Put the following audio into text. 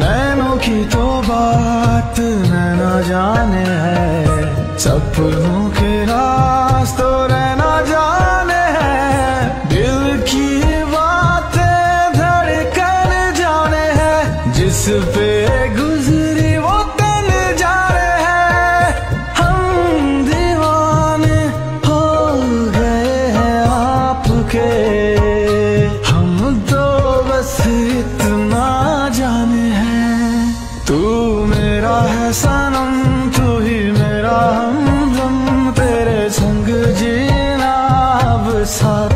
नैनों की तो बात नैना जाने है, सपनों के रास्तों रहना जाने है। दिल की बातें धड़कन जाने है, जिस पे गुजरी वो तन जाने है। हम दीवाने हो गए हैं आपके, हम तो बस इतना जाने हैं। तू मेरा है सनम, तू ही मेरा हमदम, तेरे संग जीना अब सारा